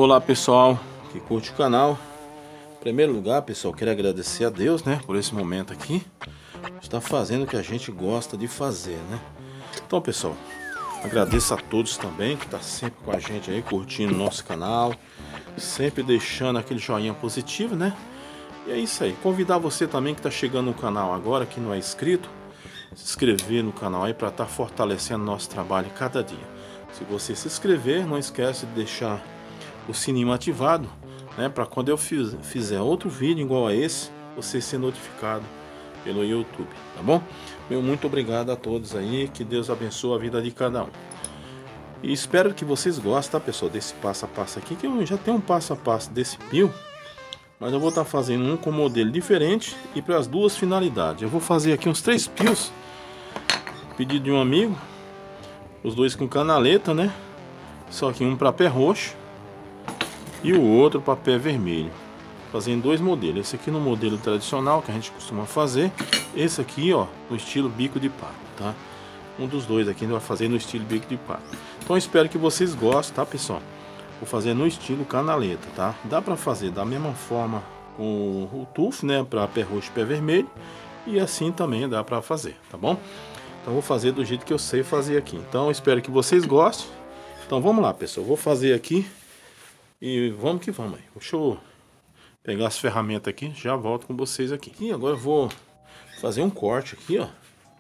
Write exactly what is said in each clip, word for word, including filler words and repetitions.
Olá pessoal que curte o canal. Em primeiro lugar, pessoal, quero agradecer a Deus, né, por esse momento aqui. Está fazendo o que a gente gosta de fazer, né? Então, pessoal, agradeço a todos também que está sempre com a gente aí, curtindo o nosso canal, sempre deixando aquele joinha positivo, né? E é isso aí. Convidar você também que está chegando no canal agora, que não é inscrito, se inscrever no canal aí para estar tá fortalecendo nosso trabalho cada dia. Se você se inscrever, não esquece de deixar o sininho ativado, né, para quando eu fiz, fizer outro vídeo igual a esse, você ser notificado pelo YouTube, tá bom? Meu muito obrigado a todos aí, que Deus abençoe a vida de cada um. E espero que vocês gostem, tá, pessoal, desse passo a passo aqui, que eu já tenho um passo a passo desse pio, mas eu vou estar tá fazendo um com modelo diferente e para as duas finalidades. Eu vou fazer aqui uns três pios, pedido de um amigo, os dois com canaleta, né? Só que um para pé roxo e o outro para pé vermelho, fazendo dois modelos. Esse aqui no modelo tradicional que a gente costuma fazer, esse aqui ó no estilo bico de pato, tá? Um dos dois aqui vai fazer no estilo bico de pato. Então espero que vocês gostem, tá, pessoal? Vou fazer no estilo canaleta, tá? Dá para fazer da mesma forma com o tufo, né, para pé roxo e pé vermelho, e assim também dá para fazer, tá bom? Então vou fazer do jeito que eu sei fazer aqui. Então espero que vocês gostem. Então vamos lá, pessoal, vou fazer aqui e vamos que vamos aí. Deixa eu pegar as ferramentas aqui, já volto com vocês aqui. E agora eu vou fazer um corte aqui, ó.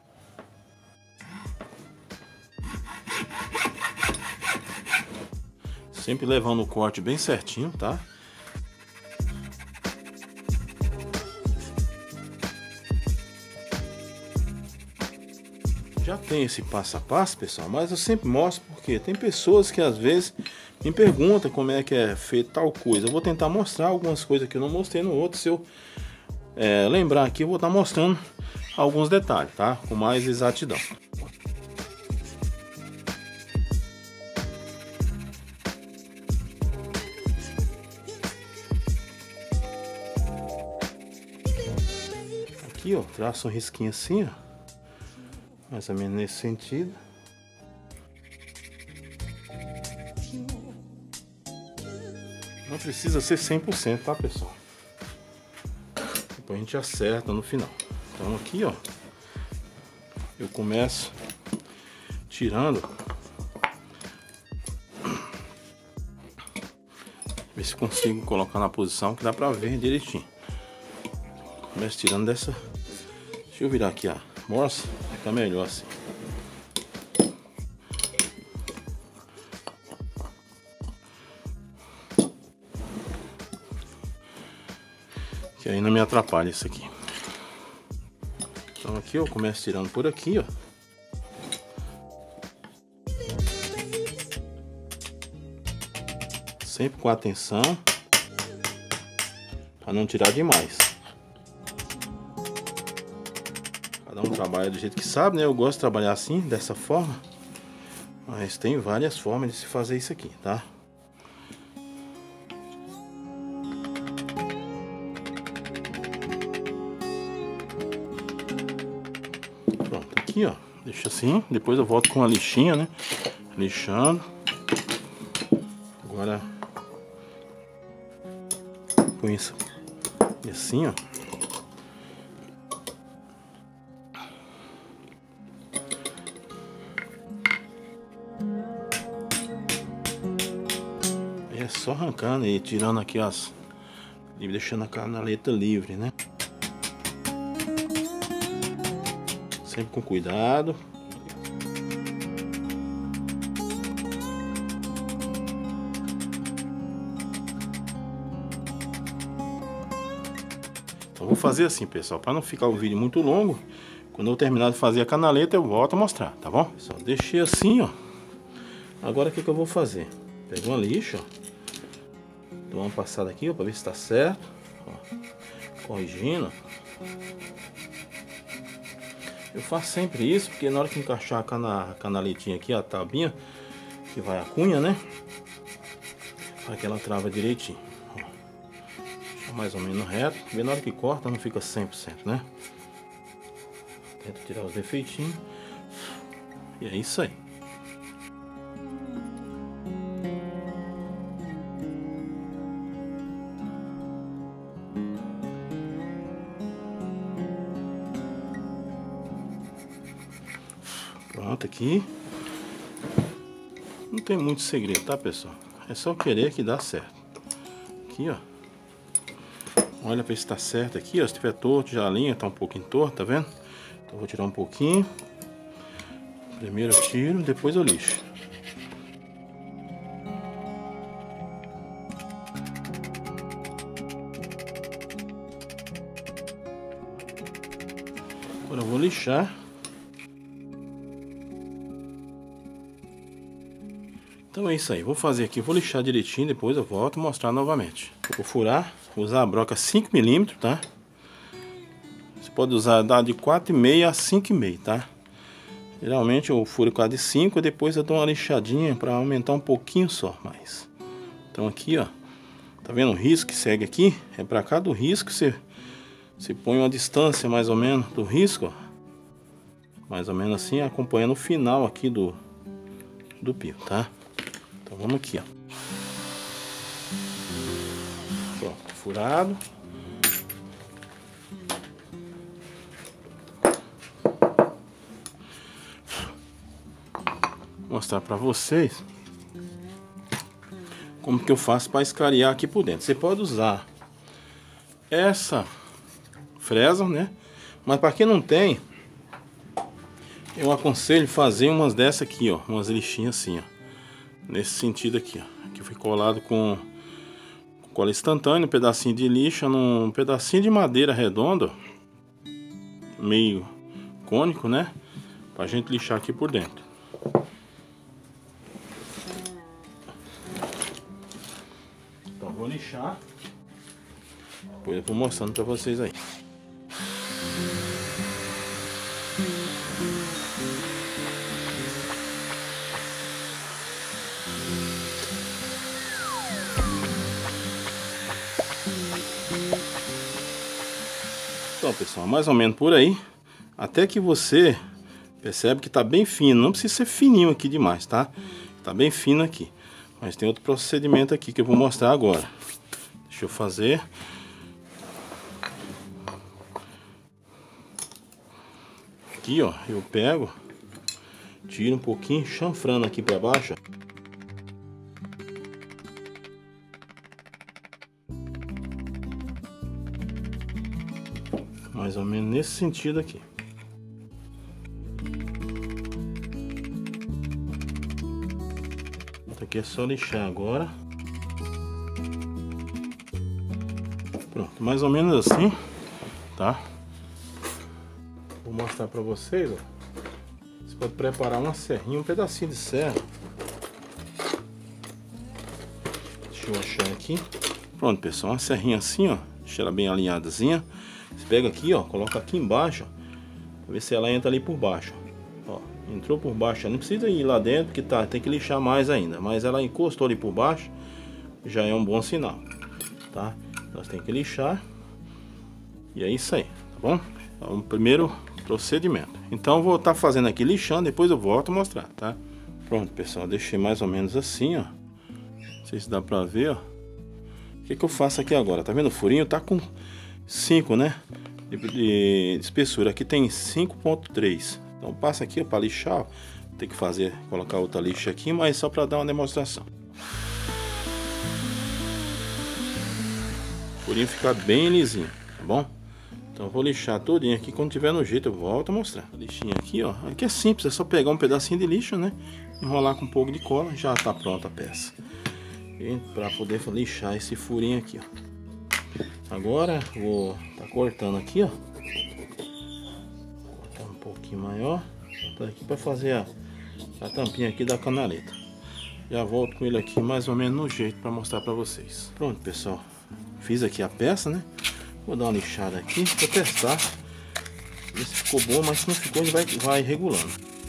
Sempre levando o corte bem certinho, tá? Já tem esse passo a passo, pessoal, mas eu sempre mostro porque tem pessoas que às vezes me perguntam como é que é feito tal coisa. Eu vou tentar mostrar algumas coisas que eu não mostrei no outro. Se eu é, lembrar aqui, eu vou estar mostrando alguns detalhes, tá? Com mais exatidão. Aqui, ó, traço um risquinho assim, ó. Mais ou menos nesse sentido. Não precisa ser cem por cento, tá, pessoal? Depois a gente acerta no final. Então aqui, ó, eu começo tirando. Ver se consigo colocar na posição que dá pra ver direitinho. Começo tirando dessa. Deixa eu virar aqui a morsa, fica melhor assim. Que aí não me atrapalha isso aqui. Então aqui eu começo tirando por aqui, ó. Sempre com atenção, para não tirar demais. Cada um trabalha do jeito que sabe, né? Eu gosto de trabalhar assim, dessa forma. Mas tem várias formas de se fazer isso aqui, tá? Pronto, aqui ó, deixa assim, depois eu volto com a lixinha, né? Lixando. Agora com isso, e assim ó. É só arrancando e tirando aqui as, e deixando a canaleta livre, né? Sempre com cuidado. Então vou fazer assim, pessoal, para não ficar o vídeo muito longo. Quando eu terminar de fazer a canaleta, eu volto a mostrar, tá bom? Pessoal, deixei assim, ó. Agora o que que eu vou fazer? Pego uma lixa, ó. Dou uma passada aqui, ó, para ver se tá certo. Ó, corrigindo. Eu faço sempre isso, porque na hora que encaixar a, cana, a canaletinha aqui, a tabinha, que vai a cunha, né? Para que ela trava direitinho. Ó, deixa mais ou menos reto. Bem na hora que corta, não fica cem por cento, né? Tento tirar os defeitinhos. E é isso aí. Pronto, aqui. Não tem muito segredo, tá, pessoal? É só querer que dá certo. Aqui, ó. Olha pra ver se tá certo aqui, ó. Se tiver torto, já a linha tá um pouquinho torta, tá vendo? Então vou tirar um pouquinho. Primeiro eu tiro, depois eu lixo. Agora eu vou lixar. Então é isso aí, vou fazer aqui, vou lixar direitinho, depois eu volto e mostrar novamente. Vou furar, vou usar a broca cinco milímetros, tá? Você pode usar da de quatro e meio a cinco e meio, tá? Geralmente eu furo com a de cinco e depois eu dou uma lixadinha para aumentar um pouquinho só mais. Então aqui, ó, tá vendo o risco que segue aqui? É para cá do risco você, você põe uma distância mais ou menos do risco, ó. Mais ou menos assim, acompanhando o final aqui do, do pio, tá? Então vamos aqui, ó. Pronto, furado. Vou mostrar para vocês como que eu faço para escariar aqui por dentro. Você pode usar essa fresa, né? Mas para quem não tem, eu aconselho fazer umas dessa aqui, ó, umas lixinhas assim, ó. Nesse sentido aqui, ó. Aqui foi colado com cola instantânea, um pedacinho de lixa num pedacinho de madeira redonda, meio cônico, né? Pra gente lixar aqui por dentro. Então vou lixar. Depois eu vou mostrando pra vocês aí. Então, pessoal, mais ou menos por aí. Até que você percebe que tá bem fino. Não precisa ser fininho aqui demais, tá? Tá bem fino aqui. Mas tem outro procedimento aqui que eu vou mostrar agora. Deixa eu fazer. Aqui, ó, eu pego, tiro um pouquinho, chanfrando aqui pra baixo. Mais ou menos nesse sentido aqui. Aqui é só lixar agora. Pronto, mais ou menos assim, tá? Vou mostrar pra vocês, ó. Você pode preparar uma serrinha, um pedacinho de serra. Deixa eu achar aqui. Pronto, pessoal, uma serrinha assim, ó. Deixa ela bem alinhadazinha. Você pega aqui, ó, coloca aqui embaixo, ó, pra ver se ela entra ali por baixo. Ó, entrou por baixo, não precisa ir lá dentro, porque tá, tem que lixar mais ainda. Mas ela encostou ali por baixo, já é um bom sinal, tá? Nós temos que lixar. E é isso aí, tá bom? É o primeiro procedimento. Então eu vou estar tá fazendo aqui lixando, depois eu volto a mostrar, tá? Pronto, pessoal, deixei mais ou menos assim, ó. Não sei se dá pra ver, ó. O que que eu faço aqui agora? Tá vendo o furinho? Tá com cinco, né? De, de espessura. Aqui tem cinco ponto três. Então passa aqui para lixar, ó. Tem que fazer, colocar outra lixa aqui, mas só para dar uma demonstração. O furinho ficar bem lisinho, tá bom? Então eu vou lixar todinho aqui. Quando tiver no jeito eu volto a mostrar. A lixinha aqui, ó. Aqui é simples, é só pegar um pedacinho de lixo, né? Enrolar com um pouco de cola, já tá pronta a peça. Para poder lixar esse furinho aqui, ó. Agora vou tá cortando aqui, ó. Cortar um pouquinho maior. Tá aqui para fazer a, a tampinha aqui da canaleta. Já volto com ele aqui mais ou menos no jeito para mostrar para vocês. Pronto, pessoal. Fiz aqui a peça, né? Vou dar uma lixada aqui para testar. Ver se ficou bom, mas se não ficou, ele vai, vai regulando.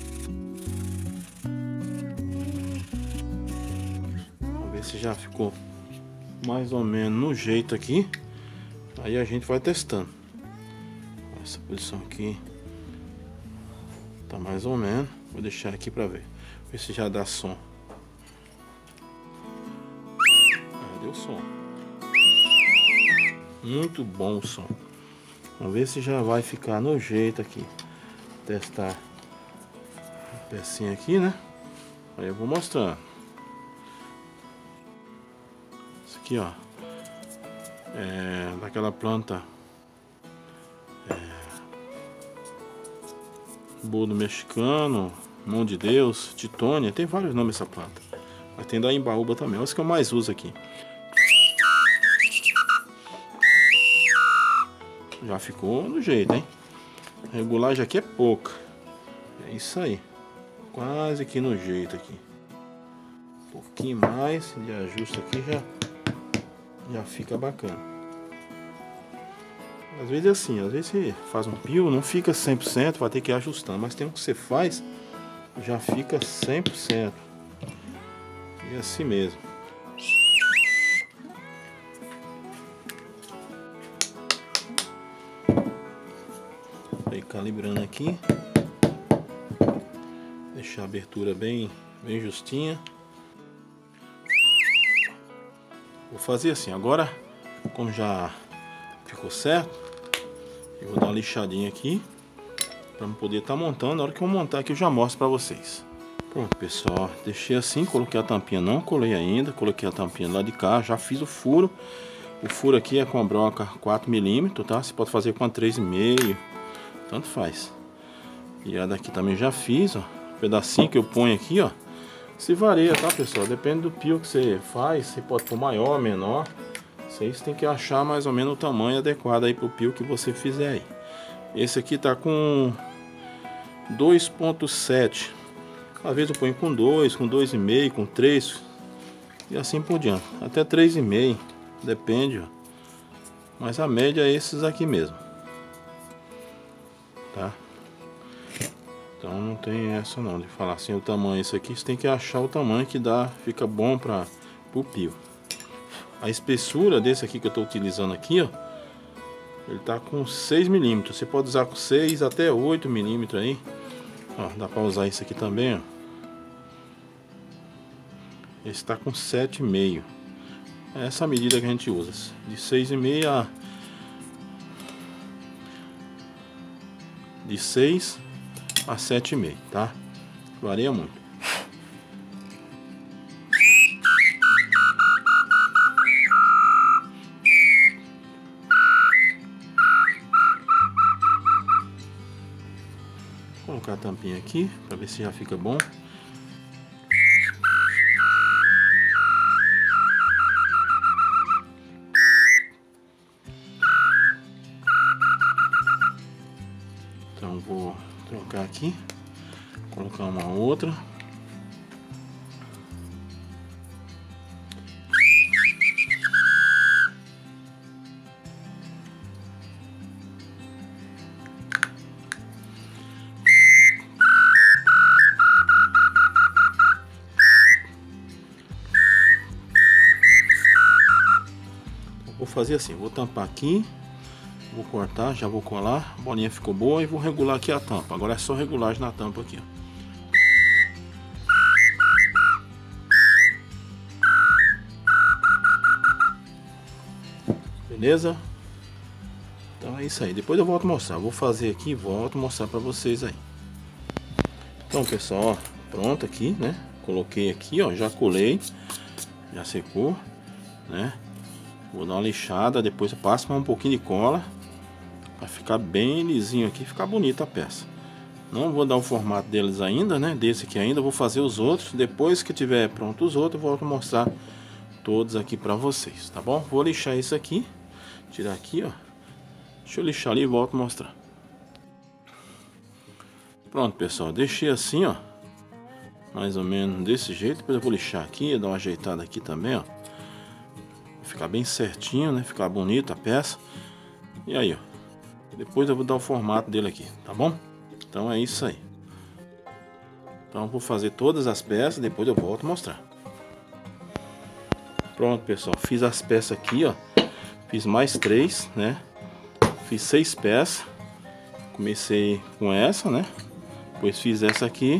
Vamos ver se já ficou mais ou menos no jeito aqui. Aí a gente vai testando. Essa posição aqui tá mais ou menos. Vou deixar aqui para ver. Ver se já dá som. Ah, deu som. Muito bom o som. Vamos ver se já vai ficar no jeito aqui. Testar a pecinhas aqui, né? Aí eu vou mostrando. Isso aqui, ó, é daquela planta é, boldo mexicano, mão de Deus, titônia, tem vários nomes essa planta. Mas tem da Embaúba também, é essa que eu mais uso aqui. Já ficou no jeito, hein? A regulagem aqui é pouca. É isso aí. Quase que no jeito aqui. Um pouquinho mais de ajuste aqui já, já fica bacana. Às vezes é assim, às vezes você faz um pio, não fica cem por cento, vai ter que ir ajustando. Mas tem um que você faz, já fica cem por cento. E é assim mesmo. Aí calibrando aqui. Deixar a abertura bem, bem justinha. Vou fazer assim, agora como já ficou certo, eu vou dar uma lixadinha aqui para poder estar montando. Na hora que eu montar aqui eu já mostro para vocês. Pronto, pessoal, deixei assim, coloquei a tampinha, não colei ainda, coloquei a tampinha lá de cá, já fiz o furo. O furo aqui é com a broca quatro milímetros, tá? Você pode fazer com a três vírgula cinco, tanto faz. E a daqui também já fiz, ó, um pedacinho que eu ponho aqui, ó. Se varia, tá, pessoal? Depende do pio que você faz, você pode pôr maior, menor. Vocês tem que achar mais ou menos o tamanho adequado aí pro pio que você fizer aí. Esse aqui tá com dois ponto sete. Às vezes eu ponho com dois, com dois vírgula cinco, com três e assim por diante. Até três vírgula cinco, depende, ó. Mas a média é esses aqui mesmo. Tá? Então não tem essa não de falar assim o tamanho. Isso aqui você tem que achar o tamanho que dá, fica bom para o pio. A espessura desse aqui que eu estou utilizando aqui, ó, ele tá com seis milímetros. Você pode usar com seis até oito milímetros aí. Ó, dá para usar isso aqui também, ó. Esse está com sete vírgula cinco. É essa medida que a gente usa, de seis vírgula cinco a de seis a sete vírgula cinco, tá? Varia muito. Vou colocar a tampinha aqui para ver se já fica bom. Então vou trocar aqui, colocar uma outra. Vou fazer assim, vou tampar aqui, vou cortar, já vou colar, a bolinha ficou boa e vou regular aqui a tampa. Agora é só regulagem na tampa aqui, ó. Beleza? Então é isso aí, depois eu volto a mostrar, vou fazer aqui e volto a mostrar pra vocês aí. Então pessoal, ó, pronto aqui, né? Coloquei aqui, ó, já colei, já secou, né? Vou dar uma lixada, depois eu passo mais um pouquinho de cola para ficar bem lisinho aqui, ficar bonita a peça. Não vou dar o formato deles ainda, né? Desse aqui ainda, vou fazer os outros. Depois que tiver pronto os outros, eu volto a mostrar todos aqui para vocês, tá bom? Vou lixar isso aqui, tirar aqui, ó. Deixa eu lixar ali e volto a mostrar. Pronto, pessoal, deixei assim, ó, mais ou menos desse jeito. Depois eu vou lixar aqui, dar uma ajeitada aqui também, ó. Ficar bem certinho, né? Ficar bonita a peça. E aí, ó. Depois eu vou dar o formato dele aqui, tá bom? Então é isso aí. Então eu vou fazer todas as peças, depois eu volto a mostrar. Pronto, pessoal. Fiz as peças aqui, ó. Fiz mais três, né? Fiz seis peças. Comecei com essa, né? Depois fiz essa aqui.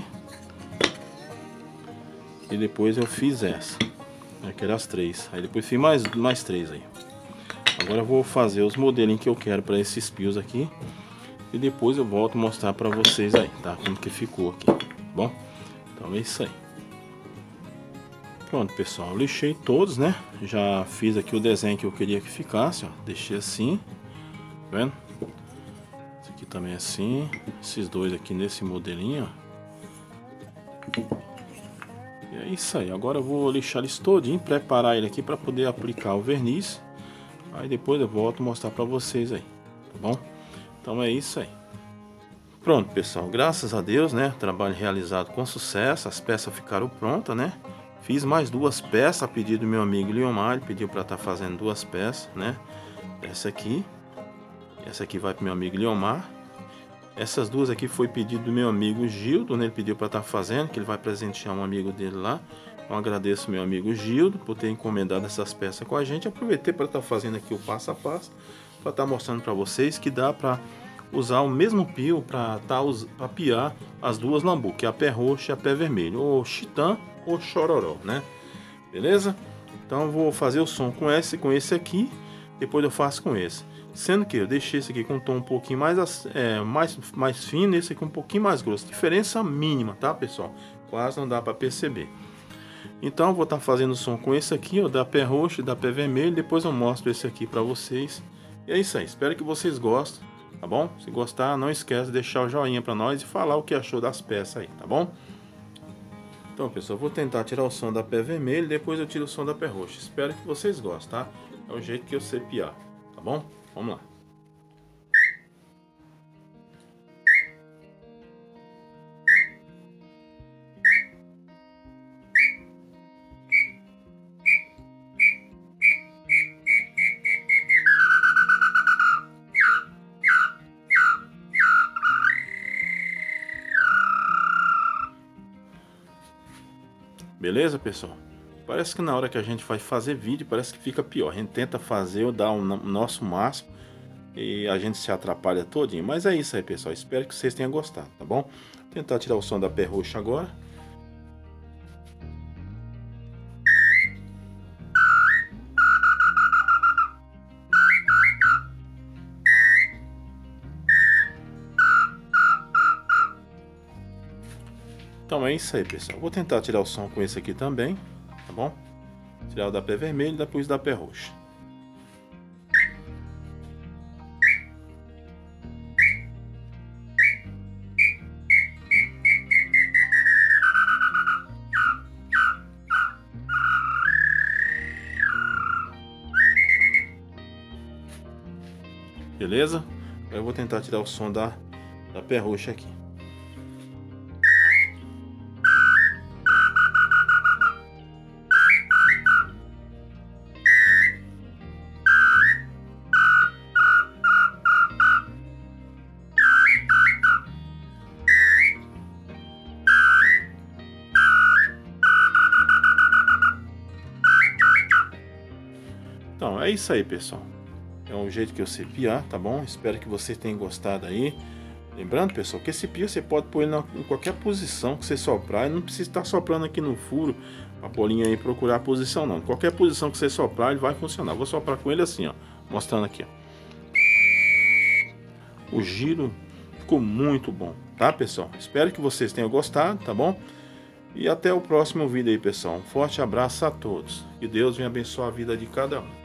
E depois eu fiz essa. Que eram as três. Aí depois fiz mais, mais três aí. Agora eu vou fazer os modelinhos que eu quero para esses pios aqui. E depois eu volto a mostrar para vocês aí, tá? Como que ficou aqui. bom? Então é isso aí. Pronto, pessoal, eu lixei todos, né? Já fiz aqui o desenho que eu queria que ficasse, ó. Deixei assim, tá vendo? Esse aqui também é assim. Esses dois aqui nesse modelinho, ó. E é isso aí. Agora eu vou lixar eles todinho, preparar ele aqui para poder aplicar o verniz. Aí depois eu volto a mostrar para vocês aí, tá bom? Então é isso aí. Pronto, pessoal, graças a Deus, né? Trabalho realizado com sucesso, as peças ficaram prontas, né? Fiz mais duas peças a pedido do meu amigo Leomar, ele pediu para estar tá fazendo duas peças, né? Essa aqui, essa aqui vai para meu amigo Leomar. Essas duas aqui foi pedido do meu amigo Gildo, né? Ele pediu para estar tá fazendo, que ele vai presentear um amigo dele lá. Então agradeço meu amigo Gildo por ter encomendado essas peças com a gente. Aproveitei para estar tá fazendo aqui o passo a passo, para estar tá mostrando para vocês que dá para usar o mesmo pio para tá, para piar as duas lambu, que é a pé roxo e a pé vermelho, ou chitã ou chororó, né? Beleza? Então vou fazer o som com esse, com esse aqui, depois eu faço com esse. Sendo que eu deixei esse aqui com um tom um pouquinho mais, é, mais, mais fino, esse aqui um pouquinho mais grosso. Diferença mínima, tá, pessoal? Quase não dá para perceber. Então eu vou estar tá fazendo o som com esse aqui, ó, da pé roxo e da pé vermelho. Depois eu mostro esse aqui para vocês. E é isso aí. Espero que vocês gostem, tá bom? Se gostar, não esquece de deixar o joinha para nós e falar o que achou das peças aí, tá bom? Então, pessoal, vou tentar tirar o som da pé vermelho, depois eu tiro o som da pé roxo. Espero que vocês gostem, tá? É o jeito que eu sei piar, tá bom? Vamos lá. Beleza, pessoal? Parece que na hora que a gente vai fazer vídeo, parece que fica pior. A gente tenta fazer ou dar o nosso máximo e a gente se atrapalha todinho. Mas é isso aí, pessoal. Espero que vocês tenham gostado, tá bom? Vou tentar tirar o som da pé roxa agora. Então é isso aí, pessoal. Vou tentar tirar o som com esse aqui também, tá bom? Tirar o da pé vermelho e depois da pé roxa. Beleza? Agora eu vou tentar tirar o som da, da pé roxa aqui. Então, é isso aí, pessoal. É um jeito que eu sei piar, tá bom? Espero que vocês tenham gostado aí. Lembrando, pessoal, que esse pia você pode pôr ele em qualquer posição que você soprar. E não precisa estar soprando aqui no furo, a bolinha aí procurar a posição, não. Qualquer posição que você soprar, ele vai funcionar. Vou soprar com ele assim, ó. Mostrando aqui, ó. O giro ficou muito bom, tá, pessoal? Espero que vocês tenham gostado, tá bom? E até o próximo vídeo aí, pessoal. Um forte abraço a todos. Que Deus venha abençoar a vida de cada um.